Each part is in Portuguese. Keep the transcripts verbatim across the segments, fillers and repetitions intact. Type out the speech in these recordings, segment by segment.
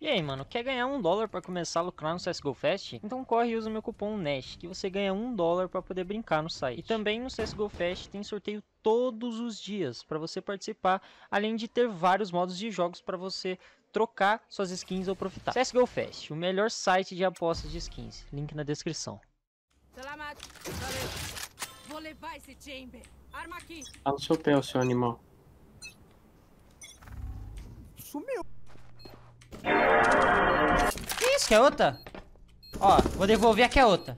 E aí, mano, quer ganhar um dólar para começar a lucrar no C S G O Fest? Então corre e usa o meu cupom NASH, que você ganha um dólar para poder brincar no site. E também no C S G O Fest tem sorteio todos os dias para você participar, além de ter vários modos de jogos para você trocar suas skins ou profitar. C S G O Fest, o melhor site de apostas de skins. Link na descrição. Salamat. Valeu. Vou levar esse chamber. Arma aqui. Tá no seu pé, o seu animal. Sumiu. Que isso? Quer outra? Ó, vou devolver aqui a outra.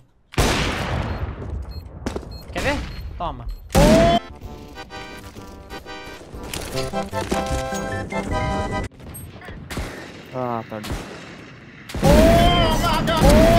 Quer ver? Toma. Ah, tá. Oh,